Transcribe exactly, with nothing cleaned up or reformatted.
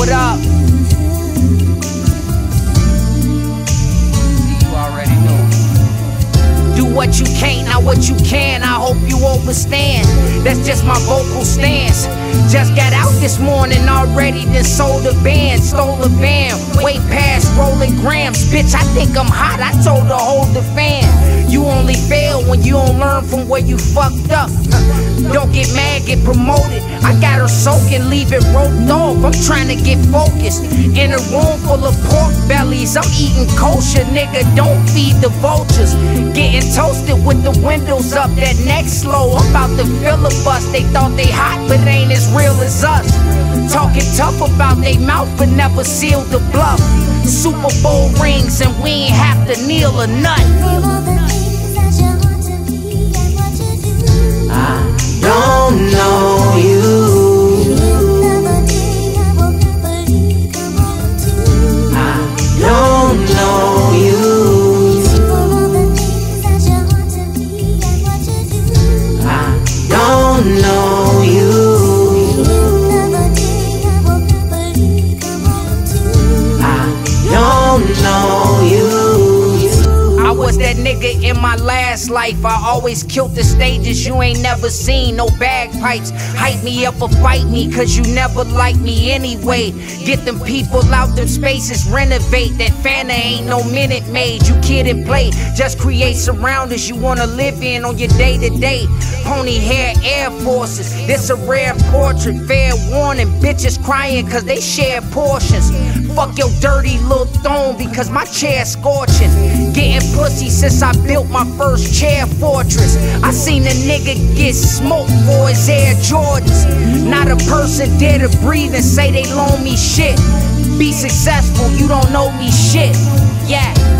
what up? You already know. Do what you can't, not what you can. I hope you understand. That's just my vocal stance. Just got out this morning already, then sold a band, stole a van, way past rolling grams. Bitch, I think I'm hot, I told her hold the fan. You only fail when you don't learn from where you fucked up. Don't get mad, get promoted. I got her soaking, leave it roped off. I'm trying to get focused. In a room full of pork bellies, I'm eating kosher, nigga, don't feed the vultures. Getting toasted with the windows up, that neck slow. I'm about to filibust, they thought they hot, but ain't as real as us. Talking tough about they mouth, but never sealed the bluff. Super Bowl rings and we ain't have to kneel or nothing. Don't know you. I don't know you. I don't know you. I don't know you. I was that nigga in my last life. I always killed the stages you ain't never seen. No bagpipes, hype me up or fight me, cause you never liked me anyway. Get them people out them spaces, renovate. That Fanta ain't no Minute Maid. You kid and play, just create surroundings you wanna live in on your day to day. Pony hair Air Forces, this a rare portrait. Fair warning, bitches crying cause they share portions. Fuck your dirty little thong because my chair's scorching. Getting pussy since I built my first chair fortress. I seen a nigga get smoked for his Air Jordans. Not a person dare to breathe and say they loan me shit. Be successful, you don't know me shit. Yeah.